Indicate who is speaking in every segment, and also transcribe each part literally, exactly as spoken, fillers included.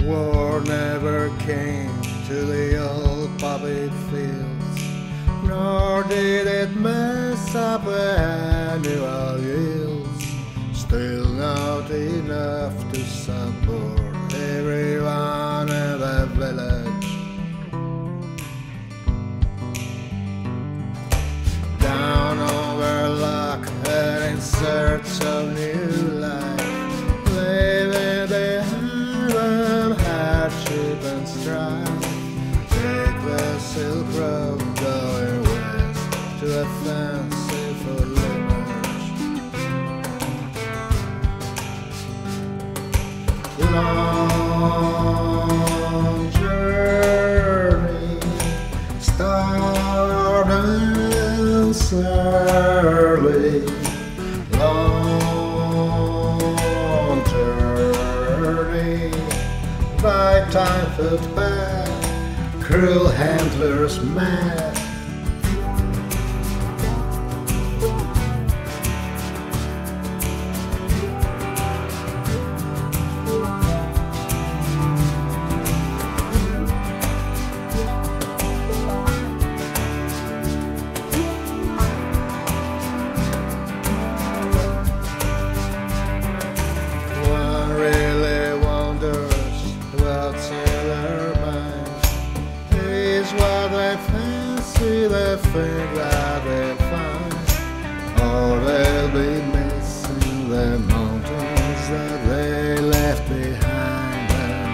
Speaker 1: War never came to the old poppy fields, nor did it mess up the annual yields. Still not enough to support everyone in the village. Down on their luck and in search of new life, leaving behind them hardship and strife. Take the Silk Road going west to a fanciful image. Long journey, starting early. Long journey, by time foot back, cruel handlers mad. They think that they find, or they'll be missing the mountains that they left behind them.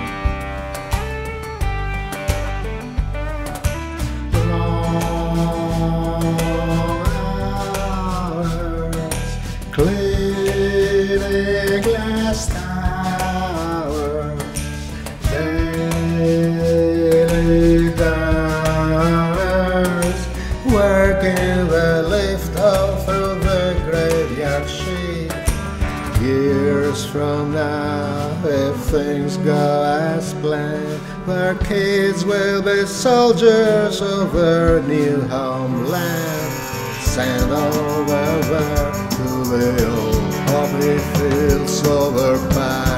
Speaker 1: Long hours, cleaning glass towers, daily working the lift off through the graveyard sheet. Years from now, if things go as planned, their kids will be soldiers of their new homeland, sent over there to the old poppy fields over past.